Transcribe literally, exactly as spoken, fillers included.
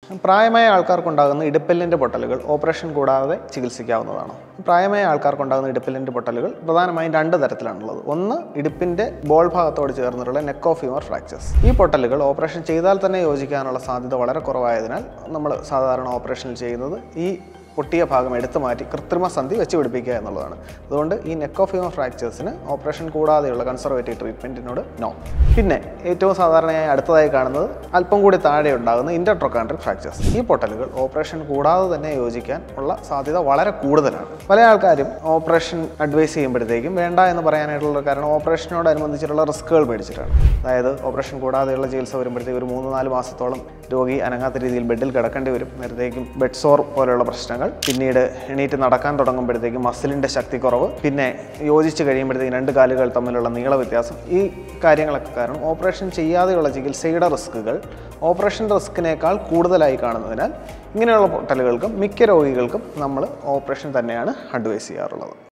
പ്രായമായ ആൾക്കാർക്കുണ്ടാകുന്ന ഇടുപ്പെല്ലിൻ്റെ പൊട്ടലുകൾ ഓപ്പറേഷൻ കൂടാതെ ചികിത്സിക്കാവുന്നതാണ്. പ്രായമായ ആൾക്കാർക്കുണ്ടാകുന്ന ഇടുപ്പെല്ലിൻ്റെ പൊട്ടലുകൾ പ്രധാനമായും രണ്ട് തരത്തിലാണുള്ളത്. ഒന്ന് ഇടുപ്പിൻ്റെ ബോൾ ഭാഗത്തോട് ചേർന്നിട്ടുള്ള നെക്ക് ഓഫ് ഫീമർ ഫ്രാക്ചേഴ്സ്. ഈ പൊട്ടലുകൾ ഓപ്പറേഷൻ ചെയ്താൽ തന്നെ യോജിക്കാനുള്ള സാധ്യത വളരെ കുറവായതിനാൽ നമ്മൾ സാധാരണ ഓപ്പറേഷനിൽ ചെയ്യുന്നത് ഈ പൊട്ടിയ ഭാഗം എടുത്തു മാറ്റി കൃത്രിമ സന്ധി വെച്ച് പിടിപ്പിക്കുക എന്നുള്ളതാണ്. അതുകൊണ്ട് ഈ നെക്ക് ഓഫ് ഫീമർ ഫ്രാക്ചേഴ്സിന് ഓപ്പറേഷൻ കൂടാതെയുള്ള കൺസർവേറ്റീവ് ട്രീറ്റ്മെൻറ്റിനോട് നോ. പിന്നെ ഏറ്റവും സാധാരണയായി അടുത്തതായി കാണുന്നത് അല്പം കൂടി താഴെ ഉണ്ടാകുന്ന ഇൻ്റർട്രോക്കാൻഡ്രിക് ഫ്രാക്ചേഴ്സ്. ഈ പൊട്ടലുകൾ ഓപ്പറേഷൻ കൂടാതെ തന്നെ യോജിക്കാൻ ഉള്ള സാധ്യത വളരെ കൂടുതലാണ്. പല ആൾക്കാരും ഓപ്പറേഷൻ അഡ്വൈസ് ചെയ്യുമ്പോഴത്തേക്കും വേണ്ട എന്ന് പറയാനായിട്ടുള്ള കാരണം ഓപ്പറേഷനോടനുബന്ധിച്ചിട്ടുള്ള റിസ്ക്കുകൾ മേടിച്ചിട്ടാണ്. അതായത് ഓപ്പറേഷൻ കൂടാതെയുള്ള ചികിത്സ വരുമ്പോഴത്തേക്ക് ഒരു മൂന്ന് നാല് മാസത്തോളം രോഗി അനങ്ങാത്ത രീതിയിൽ ബെഡിൽ കിടക്കേണ്ടി വരും. നേരത്തേക്കും ബെഡ് സോർ പോലെയുള്ള പ്രശ്നങ്ങൾ, പിന്നീട് എണീറ്റ് നടക്കാൻ തുടങ്ങുമ്പോഴത്തേക്കും മസിലിൻ്റെ ശക്തി കുറവ്, പിന്നെ യോജിച്ച് കഴിയുമ്പോഴത്തേക്കും രണ്ട് കാലുകൾ തമ്മിലുള്ള നീള വ്യത്യാസം, ഈ കാര്യങ്ങളൊക്കെ കാരണം ഓപ്പറേഷൻ ചെയ്യാതെയുള്ള ചികിത്സയുടെ റിസ്ക്കുകൾ ഓപ്പറേഷൻ റിസ്ക്കിനേക്കാൾ കൂടുതലായി കാണുന്നതിനാൽ ഇങ്ങനെയുള്ള പൊട്ടലുകൾക്കും മിക്ക രോഗികൾക്കും നമ്മൾ ഓപ്പറേഷൻ തന്നെയാണ് അഡ്വൈസ് ചെയ്യാറുള്ളത്.